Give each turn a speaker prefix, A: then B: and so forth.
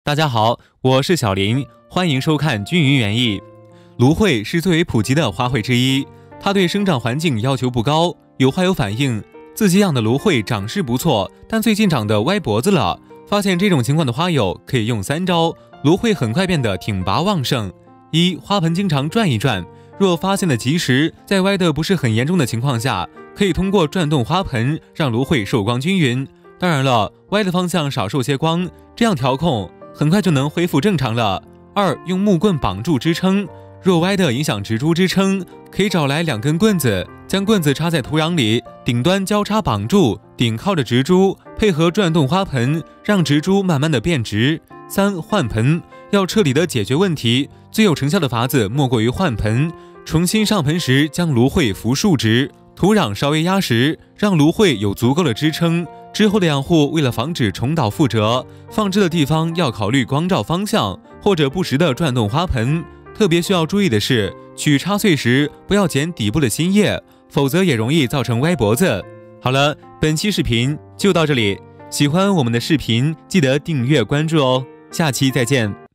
A: 大家好，我是小林，欢迎收看均匀园艺。芦荟是最为普及的花卉之一，它对生长环境要求不高，有花友反映自己养的芦荟长势不错，但最近长得歪脖子了。发现这种情况的花友可以用3招，芦荟很快变得挺拔旺盛。一、花盆经常转一转，若发现的及时，在歪的不是很严重的情况下，可以通过转动花盆让芦荟受光均匀。当然了，歪的方向少受些光，这样调控很快就能恢复正常了。2、用木棍绑住支撑，若歪的影响植株支撑，可以找来2根棍子，将棍子插在土壤里，顶端交叉绑住，顶靠着植株，配合转动花盆，让植株慢慢的变直。3、换盆，要彻底的解决问题，最有成效的法子莫过于换盆。重新上盆时，将芦荟扶竖直，土壤稍微压实，让芦荟有足够的支撑。之后的养护，为了防止重蹈覆辙，放置的地方要考虑光照方向，或者不时的转动花盆。特别需要注意的是，取插穗时不要剪底部的新叶，否则也容易造成歪脖子。好了，本期视频就到这里，喜欢我们的视频记得订阅关注哦，下期再见。